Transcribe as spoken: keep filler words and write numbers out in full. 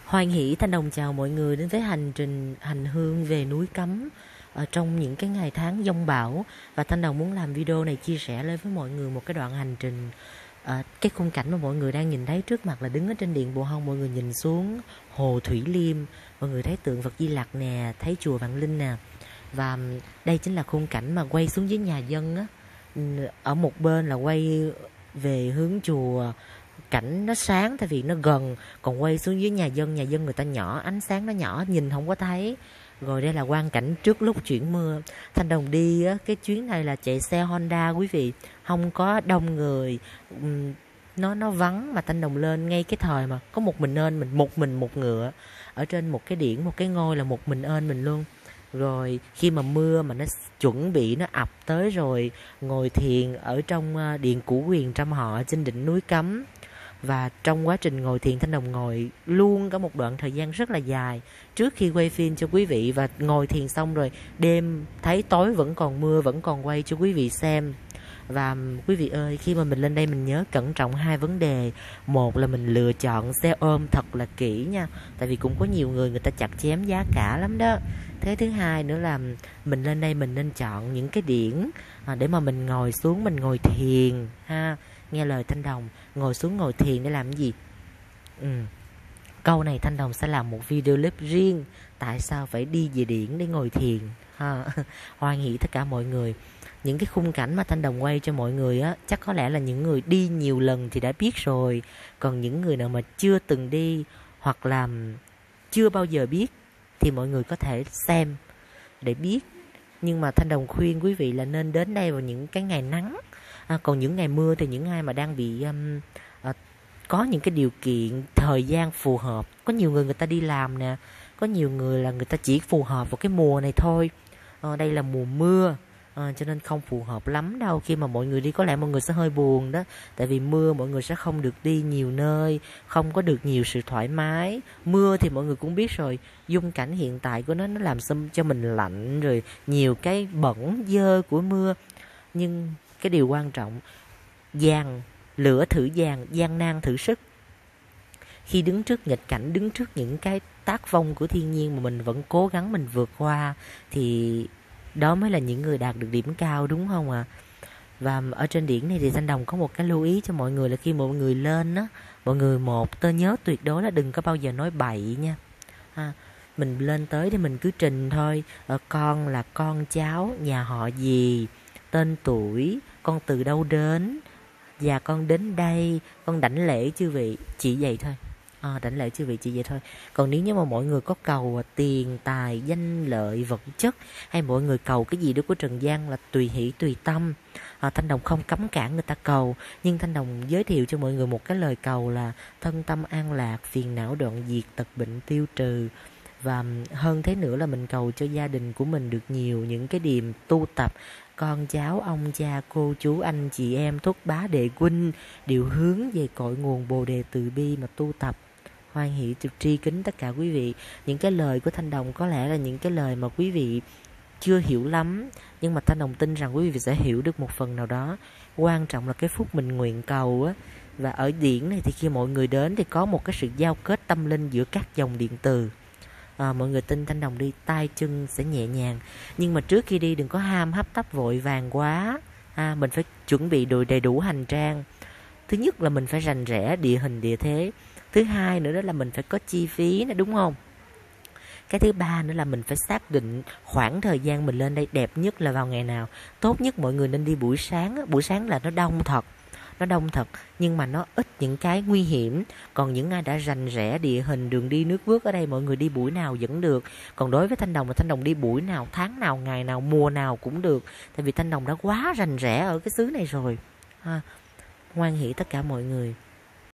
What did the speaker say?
Hoan hỷ Thanh Đồng chào mọi người đến với hành trình hành hương về núi Cấm ở trong những cái ngày tháng giông bão. Và Thanh Đồng muốn làm video này chia sẻ lên với mọi người một cái đoạn hành trình. À, cái khung cảnh mà mọi người đang nhìn thấy trước mặt là đứng ở trên điện Bộ Hông, mọi người nhìn xuống hồ Thủy Liêm, mọi người thấy tượng Phật Di Lặc nè, thấy chùa Vạn Linh nè. Và đây chính là khung cảnh mà quay xuống dưới nhà dân á. Ở một bên là quay về hướng chùa, cảnh nó sáng tại vì nó gần, còn quay xuống dưới nhà dân, nhà dân người ta nhỏ, ánh sáng nó nhỏ, nhìn không có thấy. Rồi đây là quang cảnh trước lúc chuyển mưa. Thanh Đồng đi á, cái chuyến này là chạy xe Honda quý vị, không có đông người, nó nó vắng, mà Thanh Đồng lên ngay cái thời mà có một mình ơn mình, một mình một ngựa ở trên một cái điển, một cái ngôi là một mình ơn mình luôn. Rồi khi mà mưa mà nó chuẩn bị nó ập tới rồi, ngồi thiền ở trong điện Củ Quyền Trăm Họ trên đỉnh núi Cấm. Và trong quá trình ngồi thiền, Thanh Đồng ngồi luôn cả một đoạn thời gian rất là dài trước khi quay phim cho quý vị. Và ngồi thiền xong rồi đêm thấy tối vẫn còn mưa, vẫn còn quay cho quý vị xem. Và quý vị ơi, khi mà mình lên đây mình nhớ cẩn trọng hai vấn đề. Một là mình lựa chọn xe ôm thật là kỹ nha, tại vì cũng có nhiều người người ta chặt chém giá cả lắm đó. Thế thứ hai nữa là mình lên đây mình nên chọn những cái điển để mà mình ngồi xuống, mình ngồi thiền ha. Nghe lời Thanh Đồng, ngồi xuống ngồi thiền để làm cái gì? Ừ. Câu này Thanh Đồng sẽ làm một video clip riêng, tại sao phải đi về điển để ngồi thiền ha. Hoan hỷ tất cả mọi người. Những cái khung cảnh mà Thanh Đồng quay cho mọi người á, chắc có lẽ là những người đi nhiều lần thì đã biết rồi. Còn những người nào mà chưa từng đi hoặc là chưa bao giờ biết thì mọi người có thể xem để biết. Nhưng mà Thanh Đồng khuyên quý vị là nên đến đây vào những cái ngày nắng. À, còn những ngày mưa thì những ai mà đang bị um, uh, có những cái điều kiện thời gian phù hợp. Có nhiều người người ta đi làm nè, có nhiều người là người ta chỉ phù hợp vào cái mùa này thôi. À, đây là mùa mưa, à, cho nên không phù hợp lắm đâu. Khi mà mọi người đi có lẽ mọi người sẽ hơi buồn đó, tại vì mưa mọi người sẽ không được đi nhiều nơi, không có được nhiều sự thoải mái. Mưa thì mọi người cũng biết rồi, dung cảnh hiện tại của nó nó làm cho mình lạnh, rồi nhiều cái bẩn dơ của mưa. Nhưng cái điều quan trọng, gian lửa thử gian, gian nan thử sức. Khi đứng trước nghịch cảnh, đứng trước những cái tác phong của thiên nhiên mà mình vẫn cố gắng mình vượt qua, thì đó mới là những người đạt được điểm cao, đúng không ạ? À? Và ở trên điển này thì Thanh Đồng có một cái lưu ý cho mọi người là khi mọi người lên á, mọi người một tớ nhớ tuyệt đối là đừng có bao giờ nói bậy nha. Ha, mình lên tới thì mình cứ trình thôi. Ở con là con cháu nhà họ gì, tên tuổi, con từ đâu đến, và con đến đây, con đảnh lễ chư vị, chỉ vậy thôi. À, đảnh lễ chư vị chỉ vậy thôi. Còn nếu như mà mọi người có cầu tiền tài danh lợi vật chất, hay mọi người cầu cái gì đó của trần gian là tùy hỷ tùy tâm. à, Thanh Đồng không cấm cản người ta cầu, nhưng Thanh Đồng giới thiệu cho mọi người một cái lời cầu là thân tâm an lạc, phiền não đoạn diệt, tật bệnh tiêu trừ. Và hơn thế nữa là mình cầu cho gia đình của mình được nhiều những cái điềm tu tập, con cháu, ông cha, cô chú, anh chị em, thúc bá đệ huynh đều hướng về cội nguồn Bồ Đề Từ Bi mà tu tập. Hoan hỷ tri kính tất cả quý vị. Những cái lời của Thanh Đồng có lẽ là những cái lời mà quý vị chưa hiểu lắm, nhưng mà Thanh Đồng tin rằng quý vị sẽ hiểu được một phần nào đó. Quan trọng là cái phút mình nguyện cầu á. Và ở điển này thì khi mọi người đến thì có một cái sự giao kết tâm linh giữa các dòng điện từ. À, mọi người tin Thanh Đồng đi, tay chân sẽ nhẹ nhàng. Nhưng mà trước khi đi đừng có ham hấp tấp vội vàng quá. à, Mình phải chuẩn bị đồ đầy đủ hành trang. Thứ nhất là mình phải rành rẽ địa hình địa thế. Thứ hai nữa đó là mình phải có chi phí nữa, đúng không? Cái thứ ba nữa là mình phải xác định khoảng thời gian mình lên đây đẹp nhất là vào ngày nào. Tốt nhất mọi người nên đi buổi sáng. Buổi sáng là nó đông thật, nó đông thật, nhưng mà nó ít những cái nguy hiểm. Còn những ai đã rành rẽ địa hình, đường đi nước bước ở đây, mọi người đi buổi nào vẫn được. Còn đối với Thanh Đồng là Thanh Đồng đi buổi nào, tháng nào, ngày nào, mùa nào cũng được. Tại vì Thanh Đồng đã quá rành rẽ ở cái xứ này rồi. ha. Hoan hỷ tất cả mọi người.